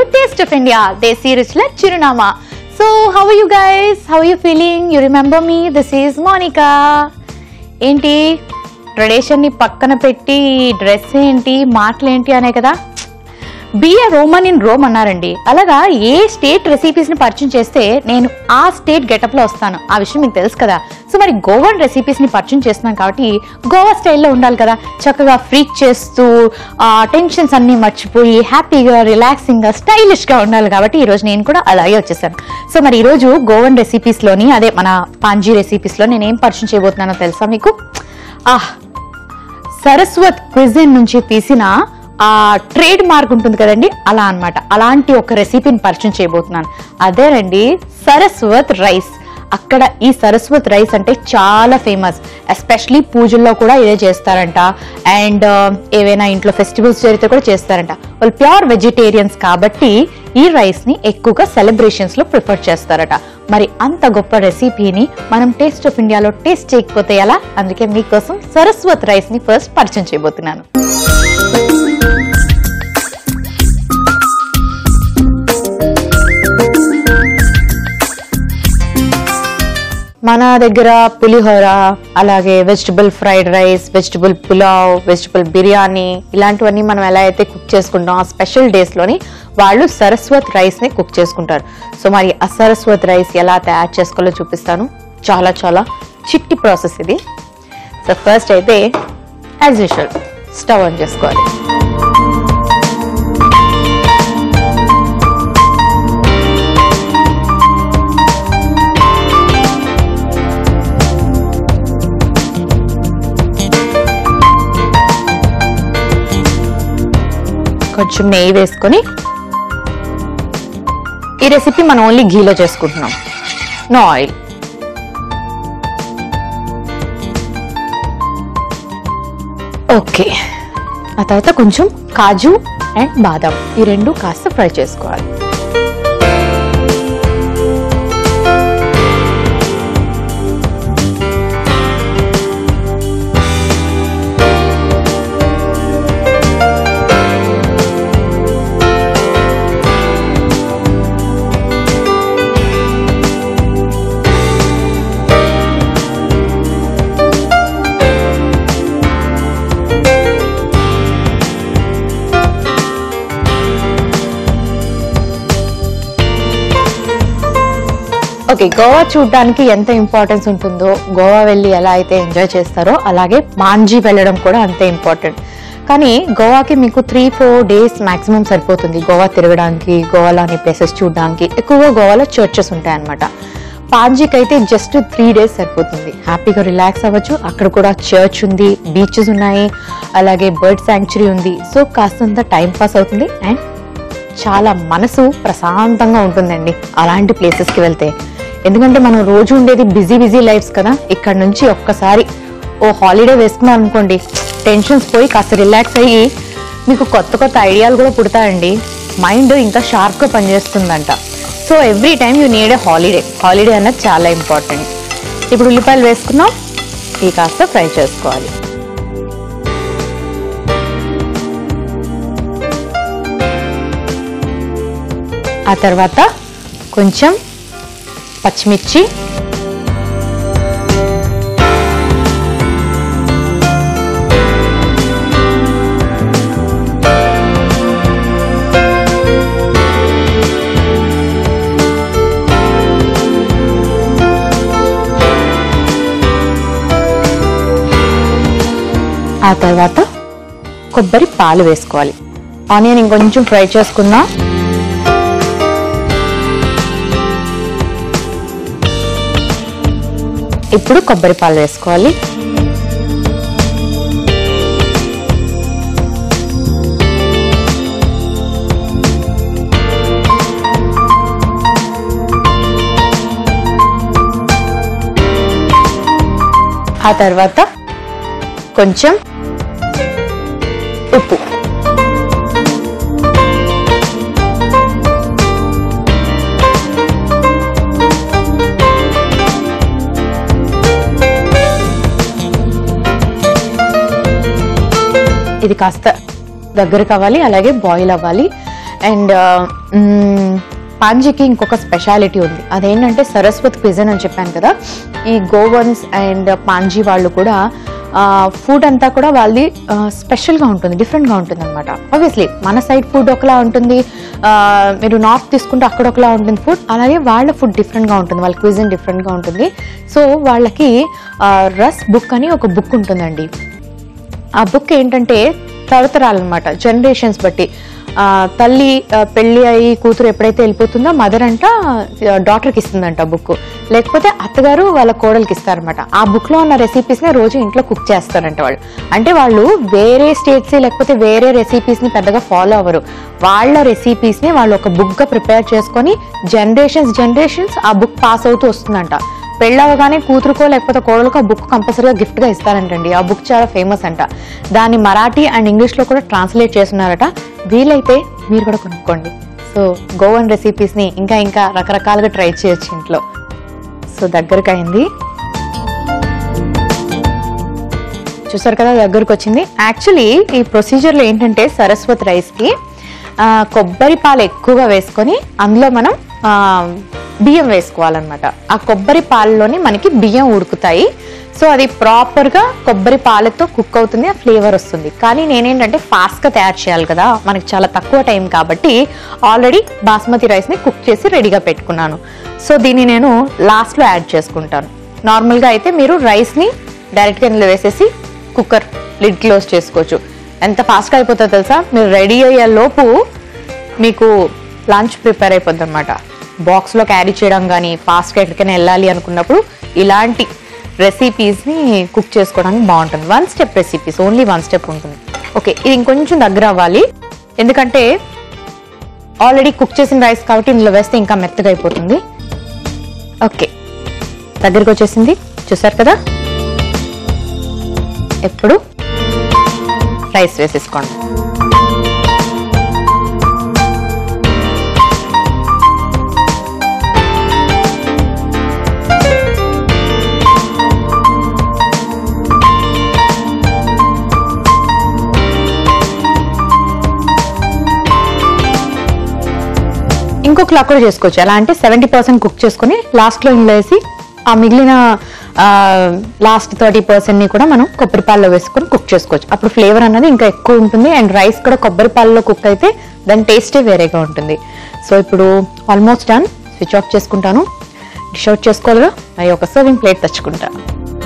Taste of India, Desi Ruchila Chirunama. So, how are you guys? How are you feeling? You remember me? This is Monica. Enti tradition ni pakkana petti dress enti maatlu enti ane kada. Be a Roman in Rome అన్నారండి. అలాగా ఏ state recipes ని పరిచయం చేస్తే నేను ఆ state getup లో వస్తాను. ఆ విషయం మీకు తెలుసు కదా. సో మరి గోవన్ రెసిపీస్ ని పరిచయం చేస్తున్నాం కాబట్టి గోవా స్టైల్లో ఉండాలి కదా. చక్కగా ఫ్రీక్ చేస్తూ టెన్షన్స్ అన్ని మర్చిపోయి హ్యాపీగా రిలాక్సింగ్ గా స్టైలిష్ గా ఉండాలి కాబట్టి ఈ రోజు నేను కూడా అలాగే వచ్చేసాను. సో మరి ఈ రోజు గోవన్ రెసిపీస్ లోని అదే మన పాంజీ రెసిపీస్ లో నేను ఏం పరిచయం చేయబోతున్నానో తెలుసా మీకు? సరస్వత్ క్విజిన్ నుంచి తీసిన ఆ ట్రేడ్ మార్క్ ఉంటుంది కదండి, అలా అన్నమాట. అలాంటి ఒక రెసిపీని పరిచయం చేయబోతున్నాను. అదేనండి సరస్వత్ రైస్. అక్కడ ఈ సరస్వత్ రైస్ అంటే చాలా ఫేమస్. ఎస్పెషలీ పూజల్లో కూడా ఇదే చేస్తారంట. అండ్ ఏవైనా ఇంట్లో ఫెస్టివల్స్ జరిగితే కూడా చేస్తారంట. వాళ్ళు ప్యూర్ వెజిటేరియన్స్ కాబట్టి ఈ రైస్ ని ఎక్కువగా సెలబ్రేషన్స్ లో ప్రిఫర్ చేస్తారట. మరి అంత గొప్ప రెసిపీని మనం టేస్ట్ ఆఫ్ ఇండియాలో టేస్ట్ చేయకపోతే ఎలా? అందుకే మీకోసం సరస్వత్ రైస్ ని ఫస్ట్ పరిచయం చేయబోతున్నాను. మన దగ్గర పులిహోర, అలాగే vegetable fried rice, vegetable pulao, vegetable biryani ఇలాంటివన్నీ మనం ఎలా అయితే కుక్ చేసుకుంటాం ఆ స్పెషల్ డేస్ లోని వాళ్ళు సరస్వత్ రైస్ ని కుక్ చేసుకుంటారు. సో మరి ఆ సరస్వత్ రైస్ ఎలా తయారు చేసుకోవాలో చూపిస్తాను. చాలా చాలా చిట్టి ప్రాసెస్ ఇది. సో ఫస్ట్ అయితే యాజ్ యూజువల్ స్టవ్ ఆన్ చేసుకోవాలి. కొంచెం నెయ్యి వేసుకొని, ఈ రెసిపీ మనం ఓన్లీ ఘీలో చేసుకుంటున్నాం, నో ఆయిల్. ఓకే, ఆ తర్వాత కొంచెం కాజు అండ్ బాదం ఈ రెండు కాస్త ఫ్రై చేసుకోవాలి. ఓకే, గోవా చూడడానికి ఎంత ఇంపార్టెన్స్ ఉంటుందో, గోవా వెళ్ళి ఎలా అయితే ఎంజాయ్ చేస్తారో అలాగే పాంజీ వెళ్ళడం కూడా అంతే ఇంపార్టెంట్. కానీ గోవాకి మీకు 3-4 డేస్ మాక్సిమం సరిపోతుంది గోవా తిరగడానికి, గోవాలోని ప్లేసెస్ చూడడానికి. ఎక్కువగా గోవాలో చర్చెస్ ఉంటాయి అన్నమాట. పాంజీకి అయితే జస్ట్ 3 డేస్ సరిపోతుంది. హ్యాపీగా రిలాక్స్ అవ్వచ్చు. అక్కడ కూడా చర్చ్ ఉంది, బీచెస్ ఉన్నాయి, అలాగే బర్డ్ శాంక్చురీ ఉంది. సో కాస్తంత టైం పాస్ అవుతుంది అండ్ చాలా మనసు ప్రశాంతంగా ఉంటుందండి అలాంటి ప్లేసెస్కి వెళ్తే. ఎందుకంటే మనం రోజు ఉండేది బిజీ లైఫ్స్ కదా. ఇక్కడ నుంచి ఒక్కసారి ఓ హాలిడే వేసుకున్నాం అనుకోండి, టెన్షన్స్ పోయి కాస్త రిలాక్స్ అయ్యి మీకు కొత్త ఐడియాలు కూడా పుడతాయండి. మైండ్ ఇంకా షార్ప్గా పనిచేస్తుందంట. So every time you need a holiday అన్నది చాలా ఇంపార్టెంట్. ఇప్పుడు ఉల్లిపాయలు వేసుకున్నాం, ఇవి కాస్త ఫ్రై చేసుకోవాలి. ఆ తర్వాత కొంచెం పచ్చిమిర్చి, ఆ తర్వాత కొబ్బరి పాలు వేసుకోవాలి. ఆనియన్ ఇంకొంచెం ఫ్రై చేసుకున్నా. ఇప్పుడు కొబ్బరి పాలు వేసుకోవాలి. ఆ తర్వాత కొంచెం ఉప్పు. ఇది కాస్త దగ్గర కావాలి, అలాగే బాయిల్ అవ్వాలి. అండ్ పాంజీకి ఇంకొక స్పెషాలిటీ ఉంది, అదేంటంటే సరస్వత్ క్విజన్ అని చెప్పాను కదా. ఈ గోవన్స్ అండ్ పాంజీ వాళ్ళు కూడా ఫుడ్ అంతా కూడా వాళ్ళది స్పెషల్గా ఉంటుంది, డిఫరెంట్గా ఉంటుంది అనమాట. ఆబ్వియస్లీ మన సైడ్ ఫుడ్ ఒకలా ఉంటుంది, మీరు నార్త్ తీసుకుంటే అక్కడ ఒకలా ఉంటుంది ఫుడ్, అలాగే వాళ్ళ ఫుడ్ డిఫరెంట్గా ఉంటుంది, వాళ్ళ క్విజన్ డిఫరెంట్గా ఉంటుంది. సో వాళ్ళకి రస్ బుక్ అని ఒక బుక్ ఉంటుందండి. ఆ బుక్ ఏంటంటే తరతరాలన్నమాట, జనరేషన్స్ బట్టి. తల్లి పెళ్లి అయ్యి కూతురు ఎప్పుడైతే వెళ్ళిపోతుందో మదర్ అంట డాటర్కి ఇస్తుందంట బుక్, లేకపోతే అత్తగారు వాళ్ళ కోడలికి ఇస్తారనమాట. ఆ బుక్ లో ఉన్న రెసిపీస్ ని రోజు ఇంట్లో కుక్ చేస్తారంట వాళ్ళు. అంటే వాళ్ళు వేరే స్టేట్స్ లేకపోతే వేరే రెసిపీస్ ని పెద్దగా ఫాలో అవ్వరు, వాళ్ళ రెసిపీస్ ని వాళ్ళు ఒక బుక్ గా ప్రిపేర్ చేసుకొని జనరేషన్స్ ఆ బుక్ పాస్ అవుతూ వస్తుందంట. పెళ్ళవగానే కూతురుకో లేకపోతే కోడలకో ఆ బుక్ కంపల్సరీగా గిఫ్ట్ గా ఇస్తారంటండి. ఆ బుక్ చాలా ఫేమస్ అంట. దాన్ని మరాఠీ అండ్ ఇంగ్లీష్ లో కూడా ట్రాన్స్లేట్ చేస్తున్నారట. వీలైతే మీరు కూడా కొనుక్కోండి. సో గోవన్ రెసిపీస్ ని ఇంకా రకరకాలుగా ట్రై చేయొచ్చు ఇంట్లో. సో దగ్గరకు అయింది, చూసారు కదా, దగ్గరకు వచ్చింది. యాక్చువల్లీ ఈ ప్రొసీజర్ లో ఏంటంటే సరస్వత్ రైస్ కి కొబ్బరి పాలు ఎక్కువగా వేసుకొని అందులో మనం బియ్యం వేసుకోవాలన్నమాట. ఆ కొబ్బరి పాలలోని మనకి బియ్యం ఉడుకుతాయి. సో అది ప్రాపర్ గా కొబ్బరి పాలతో కుక్ అవుతుంది, ఆ ఫ్లేవర్ వస్తుంది. కానీ నేనేంటంటే ఫాస్ట్ గా తయారు చేయాలి కదా, మనకి చాలా తక్కువ టైం కాబట్టి ఆల్రెడీ బాస్మతి రైస్ ని కుక్ చేసి రెడీగా పెట్టుకున్నాను. సో దీన్ని నేను లాస్ట్ లో యాడ్ చేసుకుంటాను. నార్మల్ గా అయితే మీరు రైస్ ని డైరెక్ట్ గా ఇందులో వేసేసి కుక్కర్ లిడ్ క్లోజ్ చేసుకోవచ్చు. ఎంత ఫాస్ట్ గా అయిపోతుందో తెలుసా, మీరు రెడీ అయ్యే లోపు మీకు లంచ్ ప్రిపేర్ అయిపోద్ది అనమాట. బాక్స్ లో క్యారీ చేయడం కానీ ఫాస్ట్గా ఎక్కడికైనా వెళ్ళాలి అనుకున్నప్పుడు ఇలాంటి రెసిపీస్ని కుక్ చేసుకోవడానికి బాగుంటుంది. 1 స్టెప్ రెసిపీస్, ఓన్లీ 1 స్టెప్ ఉంటుంది. ఓకే, ఇది ఇంకొంచెం దగ్గర అవ్వాలి, ఎందుకంటే ఆల్రెడీ కుక్ చేసిన రైస్ కాబట్టి ఇందులో వేస్తే ఇంకా మెత్తగా అయిపోతుంది. ఓకే, దగ్గరకు వచ్చేసింది, చూసారు కదా. ఎప్పుడు రైస్ వేసేసుకోండి. ఇంకొకలా కూడా చేసుకోవచ్చు. ఎలా అంటే 70% కుక్ చేసుకుని లాస్ట్లో ఇందులో వేసి ఆ మిగిలిన లాస్ట్ 30% ని కూడా మనం కొబ్బరి పాలలో వేసుకొని కుక్ చేసుకోవచ్చు. అప్పుడు ఫ్లేవర్ అనేది ఇంకా ఎక్కువ ఉంటుంది. అండ్ రైస్ కూడా కొబ్బరి పాలలో కుక్ అయితే దాని టేస్టే వేరేగా ఉంటుంది. సో ఇప్పుడు ఆల్మోస్ట్ డన్. స్విచ్ ఆఫ్ చేసుకుంటాను. డిష్ అవుట్ చేసుకోవాలిగా, అవి ఒక సర్వింగ్ ప్లేట్ తెచ్చుకుంటాను.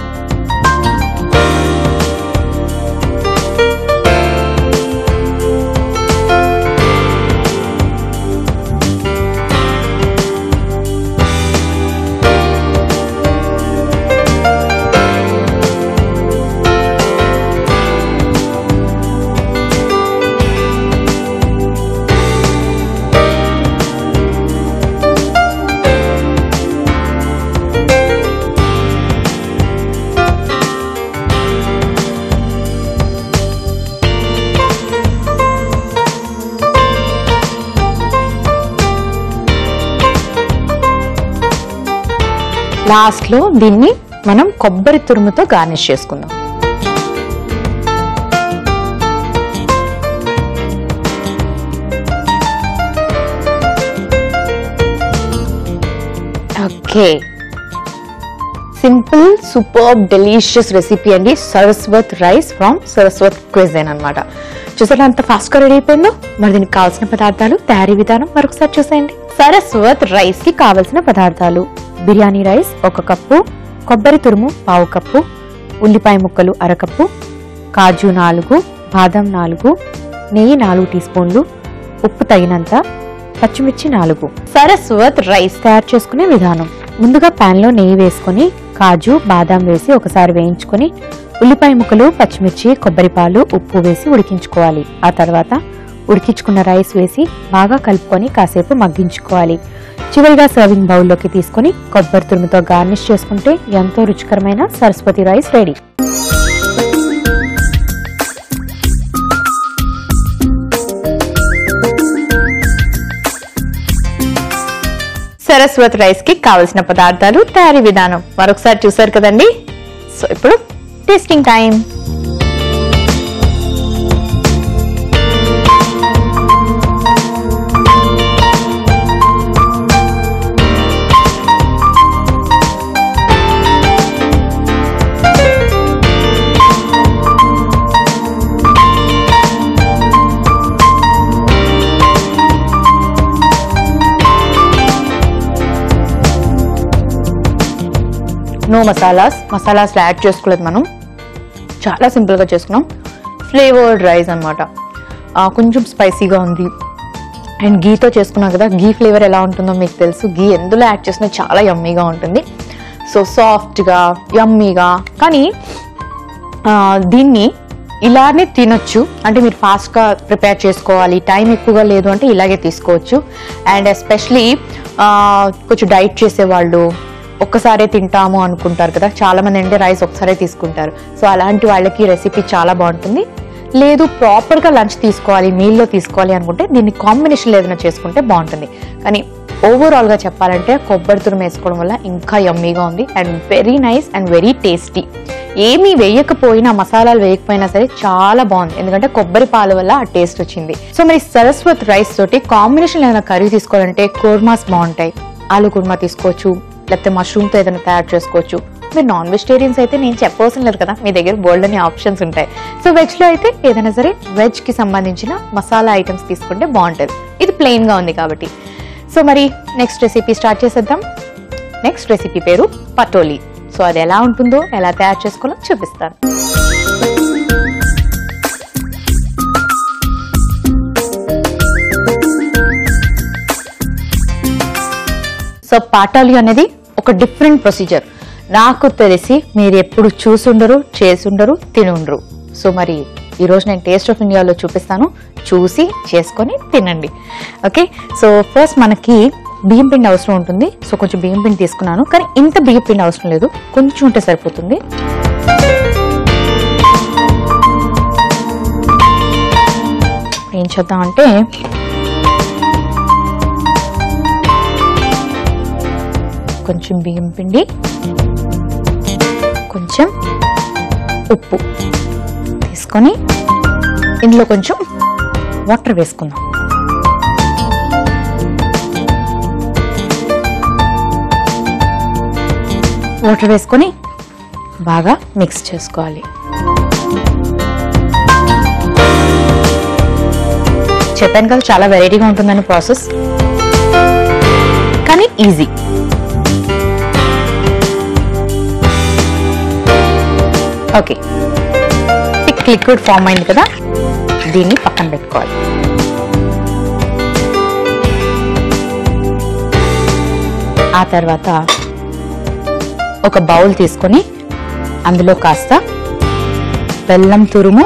లాస్ట్ లో దీన్ని మనం కొబ్బరి తురుముతో గార్నిష్ చేసుకుందాం. Okay, simple super delicious recipe అండి, Saraswat rice from Saraswat cuisine అన్నమాట. చూసారా అంత ఫాస్ట్ గా రెడీ అయిపోయిందో. మరి దీనికి కావాల్సిన పదార్థాలు, తయారీ విధానం మరొకసారి చూసేయండి. సరస్వత్ రైస్ కి కావలసిన పదార్థాలు: బిర్యానీ రైస్ 1 కప్పు, కొబ్బరి తురుము 1/2 కప్పు, ఉల్లిపాయ ముక్కలు 1/2 కప్పు, కాజు 4, బాదం 4, నెయ్యి 4 టీ స్పూన్లు, ఉప్పు తగినంత, పచ్చిమిర్చి 4. సరస్వత్ రైస్ తయారు చేసుకునే విధానం: ముందుగా పాన్ లో నెయ్యి వేసుకొని కాజు బాదం వేసి ఒకసారి వేయించుకొని ఉల్లిపాయ ముక్కలు, పచ్చిమిర్చి, కొబ్బరి పాలు, ఉప్పు వేసి ఉడికించుకోవాలి. ఆ తర్వాత ఉడికించుకున్న రైస్ వేసి బాగా కలుపుకొని కాసేపు మగ్గించుకోవాలి. చివరిగా సర్వింగ్ బౌల్లోకి తీసుకొని కొబ్బరి తురుముతో గార్నిష్ చేసుకుంటే ఎంతో రుచికరమైన Saraswati rice ready. Saraswati rice కి కావలసిన పదార్థాలు, తయారీ విధానం మరొకసారి చూసారు కదండి. సో ఇప్పుడు tasting time. No masalas add చేసుకోలేదు మనం, చాలా సింపుల్గా చేసుకున్నాం. ఫ్లేవర్డ్ రైస్ అనమాట, కొంచెం స్పైసీగా ఉంది. అండ్ గీతో చేసుకున్నాం కదా, గీ ఫ్లేవర్ ఎలా ఉంటుందో మీకు తెలుసు. గీ ఎందులో యాడ్ చేసినా చాలా యమ్మీగా ఉంటుంది. సో సాఫ్ట్గా యమ్మీగా. కానీ దీన్ని ఇలానే తినొచ్చు, అంటే మీరు ఫాస్ట్గా ప్రిపేర్ చేసుకోవాలి, టైం ఎక్కువగా లేదు అంటే ఇలాగే తీసుకోవచ్చు. అండ్ ఎస్పెషలీ కొంచెం డైట్ చేసేవాళ్ళు ఒక్కసారే తింటాము అనుకుంటారు కదా, చాలామంది అంటే రైస్ ఒకసారే తీసుకుంటారు. సో అలాంటి వాళ్ళకి రెసిపీ చాలా బాగుంటుంది. లేదు ప్రాపర్గా లంచ్ తీసుకోవాలి, మీల్లో తీసుకోవాలి అనుకుంటే దీన్ని కాంబినేషన్లో ఏదైనా చేసుకుంటే బాగుంటుంది. కానీ ఓవరాల్గా చెప్పాలంటే కొబ్బరి తురుము వేసుకోవడం వల్ల ఇంకా యమ్మీగా ఉంది and very nice and very tasty. ఏమీ వేయకపోయినా, మసాలాలు వేయకపోయినా సరే చాలా బాగుంది, ఎందుకంటే కొబ్బరి పాల వల్ల ఆ టేస్ట్ వచ్చింది. సో మరి సరస్వత్ రైస్ తోటి కాంబినేషన్ ఏదైనా కర్రీ తీసుకోవాలంటే కుర్మాస్ బాగుంటాయి. ఆలు కుర్మా తీసుకోవచ్చు, లేకపోతే మష్రూమ్తో ఏదైనా తయారు చేసుకోవచ్చు. మీరు నాన్ వెజిటేరియన్స్ అయితే నేను చెప్పవలసిన లేదు కదా, మీ దగ్గర బోల్డ్ అనే ఆప్షన్స్ ఉంటాయి. సో వెజ్లో అయితే ఏదైనా సరే వెజ్కి సంబంధించిన మసాలా ఐటమ్స్ తీసుకుంటే బాగుంటుంది. ఇది ప్లెయిన్గా ఉంది కాబట్టి. సో మరి నెక్స్ట్ రెసిపీ స్టార్ట్ చేసేద్దాం. నెక్స్ట్ రెసిపీ పేరు పటోలి. సో అది ఎలా ఉంటుందో, ఎలా తయారు చేసుకోవాలో చూపిస్తాను. సో పటోలి అనేది ఒక డిఫరెంట్ ప్రొసీజర్. నాకు తెలిసి మీరు ఎప్పుడు చూసుండరు, చేసుండరు, తినుండరు. సో మరి ఈరోజు నేను టేస్ట్ ఆఫ్ ఇండియాలో చూపిస్తాను, చూసి చేసుకొని తినండి. ఓకే, సో ఫస్ట్ మనకి బియ్యం పిండి అవసరం ఉంటుంది. సో కొంచెం బియ్యం పిండి తీసుకున్నాను, కానీ ఇంత బియ్యం పిండి అవసరం లేదు, కొంచెం ఉంటే సరిపోతుంది. ఏం చేద్దామంటే కొంచెం బియ్యం పిండి, కొంచెం ఉప్పు తీసుకొని ఇందులో కొంచెం వాటర్ వేసుకుందాం. వాటర్ వేసుకొని బాగా మిక్స్ చేసుకోవాలి. చెప్పాను కదా చాలా వెరైటీగా ఉంటుందని ప్రాసెస్, కానీ easy. Okay, thick liquid form అయింది కదా, దీన్ని పక్కన పెట్టుకోవాలి. ఆ తర్వాత ఒక బౌల్ తీసుకొని అందులో కాస్త బెల్లం తురుము,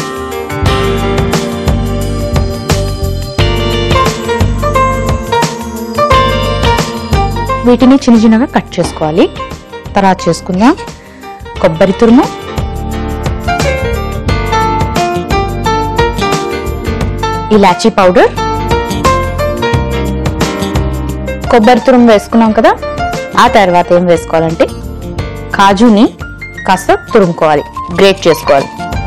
వీటిని చిన్న చిన్నగా కట్ చేసుకోవాలి. తర్వాత చేసుకుందాం కొబ్బరి తురుము, ఇలాచీ పౌడర్, కొబ్బరి తురుము వేసుకున్నాం కదా. ఆ తర్వాత ఏం వేసుకోవాలంటే కాజుని కాస్త తురుముకోవాలి, గ్రేట్ చేసుకోవాలి.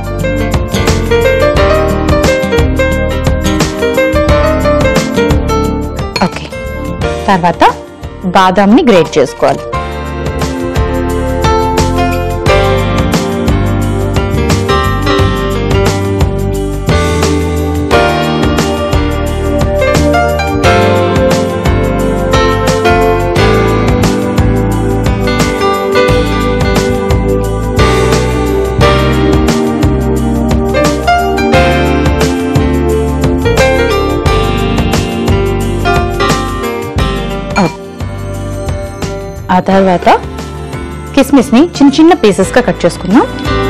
ఓకే, తర్వాత బాదాంని గ్రేట్ చేసుకోవాలి. ఆ తర్వాత కిస్మిస్ ని చిన్న చిన్న పీసెస్ గా కట్ చేసుకుందాం.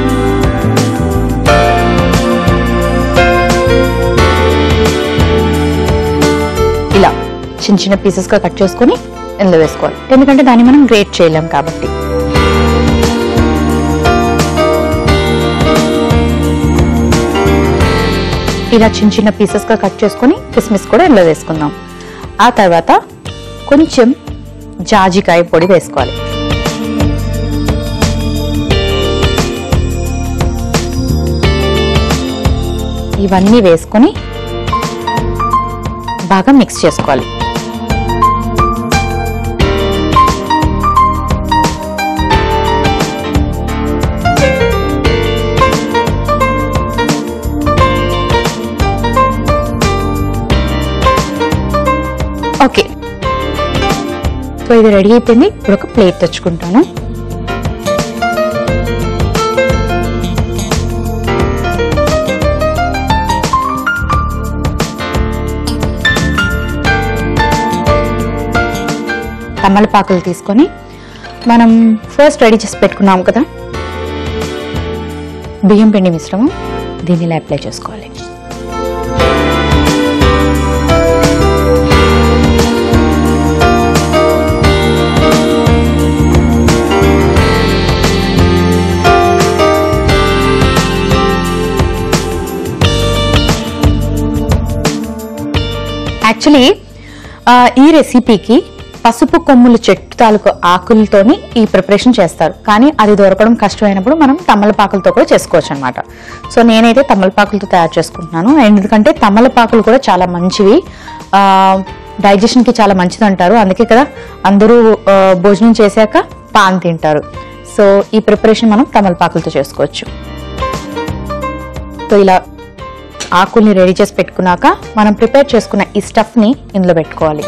ఇలా చిన్న చిన్న పీసెస్ గా కట్ చేసుకుని ఇందులో వేసుకోవాలి, ఎందుకంటే దాన్ని మనం గ్రేట్ చేయలేం కాబట్టి. ఇలా చిన్న చిన్న పీసెస్ గా కట్ చేసుకుని కిస్మిస్ కూడా ఇందులో వేసుకుందాం. ఆ తర్వాత కొంచెం జాజికాయ పొడి వేసుకోవాలి. ఇవన్నీ వేసుకొని బాగా మిక్స్ చేసుకోవాలి. ఓకే, సో ఇది రెడీ అయిపోయింది. ఇప్పుడు ఒక ప్లేట్ తెచ్చుకుంటాను. తమలపాకులు తీసుకొని మనం ఫస్ట్ రెడీ చేసి పెట్టుకున్నాం కదా బియ్యం పిండి మిశ్రమం, దీన్ని ఇలా అప్లై చేసుకోవాలి. యాక్చువల్లీ ఈ రెసిపీకి పసుపు కొమ్ముల చెట్టు తాలూకు ఆకులతోని ఈ ప్రిపరేషన్ చేస్తారు, కానీ అది దొరకడం కష్టమైనప్పుడు మనం తమలపాకులతో కూడా చేసుకోవచ్చు అనమాట. సో నేనైతే తమలపాకులతో తయారు చేసుకుంటున్నాను. ఎందుకంటే తమలపాకులు కూడా చాలా మంచివి, డైజెషన్కి చాలా మంచిది అంటారు. అందుకే కదా అందరూ భోజనం చేశాక పాన్ తింటారు. సో ఈ ప్రిపరేషన్ మనం తమలపాకులతో చేసుకోవచ్చు. సో ఇలా ఆకుల్ని రెడీ చేసి పెట్టుకున్నాక మనం ప్రిపేర్ చేసుకున్న ఈ స్టఫ్ని ఇందులో పెట్టుకోవాలి.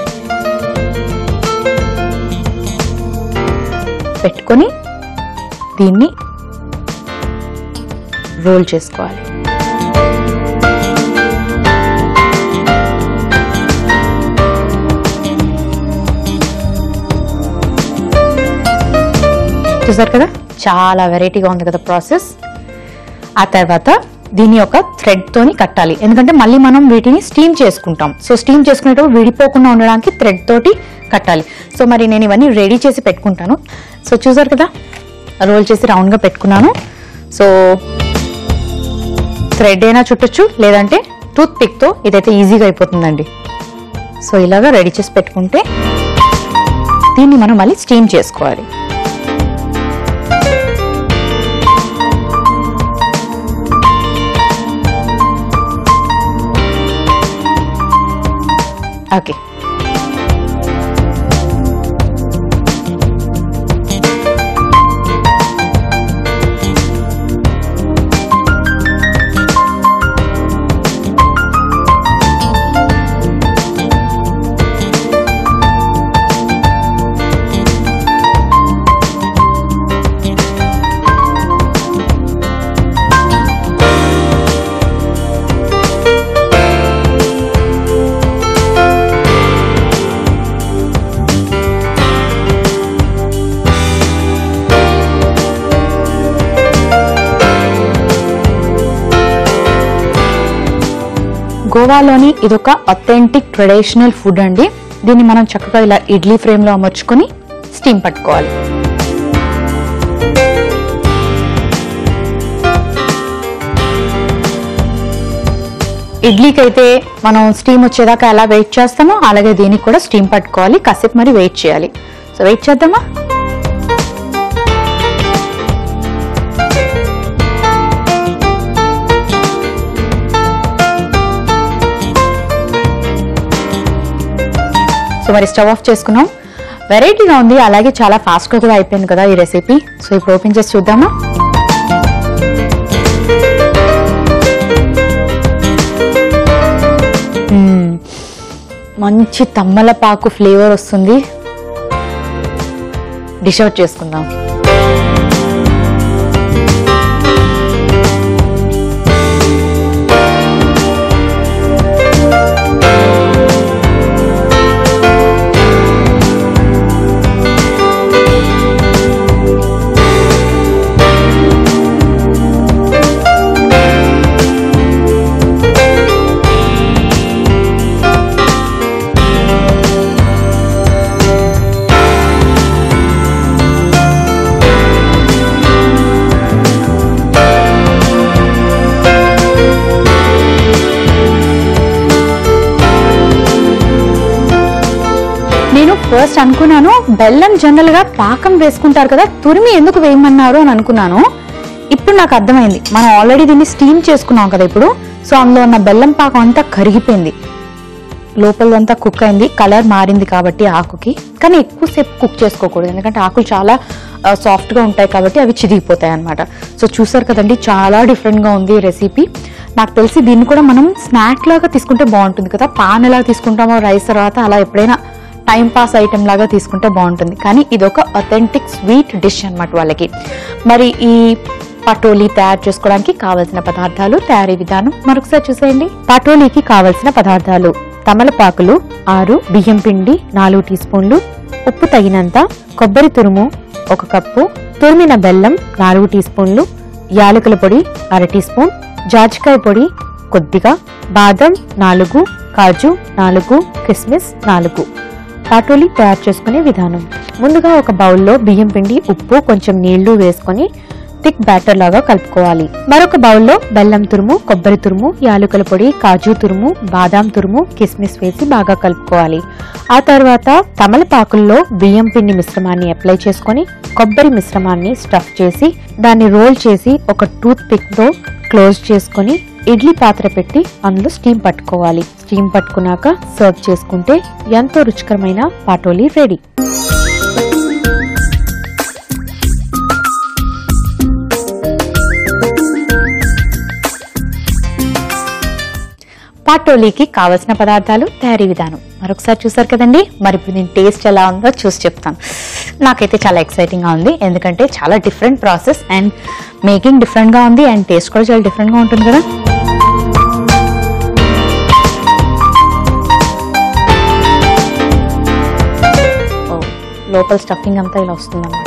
పెట్టుకొని దీన్ని రోల్ చేసుకోవాలి. చూసారు కదా చాలా వెరైటీగా ఉంది కదా ప్రాసెస్. ఆ తర్వాత దీని యొక్క థ్రెడ్ తోని కట్టాలి, ఎందుకంటే మళ్ళీ మనం వీటిని స్టీమ్ చేసుకుంటాం. సో స్టీమ్ చేసుకునేటప్పుడు విడిపోకుండా ఉండడానికి థ్రెడ్ తోటి కట్టాలి. సో మరి నేను ఇవన్నీ రెడీ చేసి పెట్టుకుంటాను. సో చూసారు కదా రోల్ చేసి రౌండ్ గా పెట్టుకున్నాను. సో థ్రెడ్ అయినా చుట్టొచ్చు, లేదంటే టూత్ పిక్ తో ఇదైతే ఈజీగా అయిపోతుందండి. సో ఇలాగా రెడీ చేసి పెట్టుకుంటే దీన్ని మనం మళ్ళీ స్టీమ్ చేసుకోవాలి. ఓకే, గోవాలోని ఇదొక అథెంటిక్ ట్రెడిషనల్ ఫుడ్ అండి. దీన్ని మనం చక్కగా ఇలా ఇడ్లీ ఫ్రేమ్ లో అమర్చుకొని స్టీమ్ పట్టుకోవాలి. ఇడ్లీకి అయితే మనం స్టీమ్ వచ్చేదాకా ఎలా వెయిట్ చేస్తామో అలాగే దీనికి కూడా స్టీమ్ పట్టుకోవాలి, కాసేపు మరి వెయిట్ చేయాలి. సో వెయిట్ చేద్దామా. సో మరి స్టవ్ ఆఫ్ చేసుకున్నాం. వెరైటీగా ఉంది, అలాగే చాలా ఫాస్ట్గా కూడా అయిపోయింది కదా ఈ రెసిపీ. సో ఇప్పుడు ఓపెన్ చేసి చూద్దామా. మంచి తమ్మలపాకు ఫ్లేవర్ వస్తుంది. డిష్ అవుట్ చేసుకుందాం. ఫస్ట్ అనుకున్నాను బెల్లం జనరల్ గా పాకం వేసుకుంటారు కదా, తురిమి ఎందుకు వేయమన్నారు అని అనుకున్నాను. ఇప్పుడు నాకు అర్థమైంది, మనం ఆల్రెడీ దీన్ని స్టీమ్ చేసుకున్నాం కదా ఇప్పుడు. సో అందులో ఉన్న బెల్లం పాకం అంతా కరిగిపోయింది, లోపలంతా కుక్ అయింది, కలర్ మారింది కాబట్టి ఆకుకి. కానీ ఎక్కువసేపు కుక్ చేసుకోకూడదు, ఎందుకంటే ఆకులు చాలా సాఫ్ట్ గా ఉంటాయి కాబట్టి అవి చిరిగిపోతాయి అన్నమాట. సో చూసారు కదండి, చాలా డిఫరెంట్ గా ఉంది ఈ రెసిపీ. నాకు తెలిసి దీన్ని కూడా మనం స్నాక్ లాగా తీసుకుంటే బాగుంటుంది కదా. పాన్ ఎలా తీసుకుంటామో రైస్ తర్వాత, అలా ఎప్పుడైనా టైం పాస్ ఐటెం లాగా తీసుకుంటే బాగుంటుంది. కానీ ఇది ఒక అథెంటిక్ స్వీట్ డిష్ అన్నమాట వాళ్ళకి. మరి ఈ పటోలీ తయారు చేసుకోవడానికి కావలసిన పదార్థాలు, తయారీ విధానం మరొకసారి చూసేయండి. పటోలీకి కావలసిన పదార్థాలు: తమలపాకులు 6, బియ్యం పిండి 4 టీ స్పూన్లు, ఉప్పు తగినంత, కొబ్బరి తురుము 1 కప్పు, తురిమిన బెల్లం 4 టీ స్పూన్లు, యాలకుల పొడి 1/2 టీ స్పూన్, జాజికాయ పొడి కొద్దిగా, బాదం 4, కాజు 4, కిస్మిస్ 4. పాటోలి తయారు చేసుకునే విధానం. ముందుగా ఒక బౌల్లో బియ్యం పిండి, ఉప్పు, కొంచెం నీళ్లు వేసుకొని థిక్ బ్యాటర్ లాగా కలుపుకోవాలి. మరొక బౌల్లో బెల్లం తురుము, కొబ్బరి తురుము, యాలకుల పొడి, కాజు తురుము, బాదాం తురుము, కిస్మిస్ వేసి బాగా కలుపుకోవాలి. ఆ తర్వాత తమలపాకుల్లో బియ్యం పిండి మిశ్రమాన్ని అప్లై చేసుకొని కొబ్బరి మిశ్రమాన్ని స్టఫ్ చేసి దాన్ని రోల్ చేసి ఒక టూత్ పిక్ తో క్లోజ్ చేసుకొని ఇడ్లీ పాత్ర పెట్టి అందులో స్టీమ్ పట్టుకోవాలి. స్టీమ్ పట్టుకున్నాక సర్వ్ చేసుకుంటే ఎంతో రుచికరమైన పాటోలి రెడీ. పాటోలీకి కావలసిన పదార్థాలు, తయారీ విధానం మరొకసారి చూసారు కదండి. మరి ఇప్పుడు నేను టేస్ట్ ఎలా ఉందో చూసి చెప్తాను. నాకైతే చాలా ఎక్సైటింగ్గా ఉంది, ఎందుకంటే చాలా డిఫరెంట్ ప్రాసెస్ అండ్ మేకింగ్ డిఫరెంట్గా ఉంది అండ్ టేస్ట్ కూడా చాలా డిఫరెంట్గా ఉంటుంది కదా. లోపల స్టఫింగ్ అంతా ఇలా వస్తుందన్నమాట.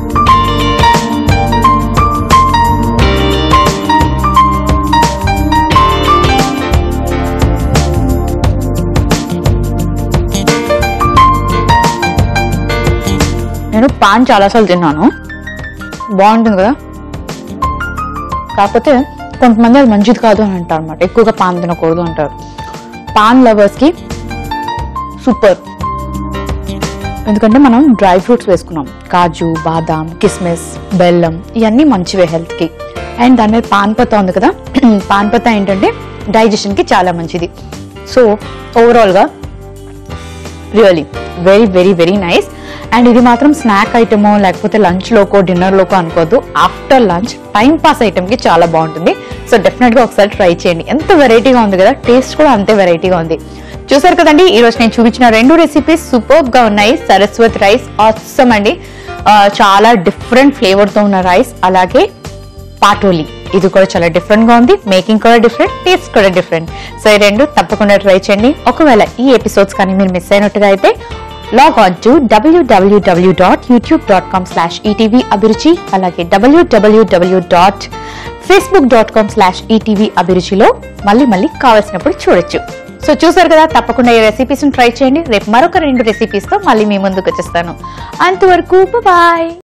నేను పాన్ చాలాసార్లు తిన్నాను, బాగుంటుంది కదా. కాకపోతే కొంతమంది అది మంచిది కాదు అని అంటారు అనమాట, ఎక్కువగా పాన్ తినకూడదు అంటారు. పాన్ లవర్స్కి సూపర్, ఎందుకంటే మనం డ్రై ఫ్రూట్స్ వేసుకున్నాం, కాజు, బాదాం, కిస్మిస్, బెల్లం, ఇవన్నీ మంచివే హెల్త్కి. అండ్ దాని మీద పాన్ పత్తా ఉంది కదా, పాన్ పత్తా ఏంటంటే డైజెషన్కి చాలా మంచిది. సో ఓవరాల్గా really very very very nice. And ఇది మాత్రం స్నాక్ ఐటమో లేకపోతే లంచ్లోకో డిన్నర్లోకో అనుకోవద్దు, ఆఫ్టర్ లంచ్ టైం పాస్ ఐటమ్కి చాలా బాగుంటుంది. సో డెఫినెట్గా ఒకసారి ట్రై చేయండి. ఎంత వెరైటీగా ఉంది కదా, టేస్ట్ కూడా అంతే వెరైటీగా ఉంది. చూసారు కదండి, ఈ రోజు నేను చూపించిన 2 రెసిపీస్ సూపర్ గా ఉన్నాయి. సరస్వత్ రైస్ ఆసమ్ అండి, చాలా డిఫరెంట్ ఫ్లేవర్ తో ఉన్న రైస్. అలాగే పాటోలి, ఇది కూడా చాలా డిఫరెంట్ గా ఉంది, మేకింగ్ కూడా డిఫరెంట్, టేస్ట్ కూడా డిఫరెంట్. సో ఈ 2 తప్పకుండా ట్రై చేయండి. ఒకవేళ ఈ ఎపిసోడ్స్ కానీ మీరు మిస్ అయినట్టుగా అయితే లాగ్ ఆన్ టు www.youtube.com/etvabhiruchi, అలాగే www.facebook.com/etvabhiruchiలో మళ్ళీ కావాల్సినప్పుడు చూడొచ్చు. సో చూసారు కదా, తప్పకుండా ఈ రెసిపీస్ ట్రై చేయండి. రేపు మరొక 2 రెసిపీస్ తో మళ్ళీ మీ ముందుకు వచ్చేస్తాను. అంతవరకు బాయ్.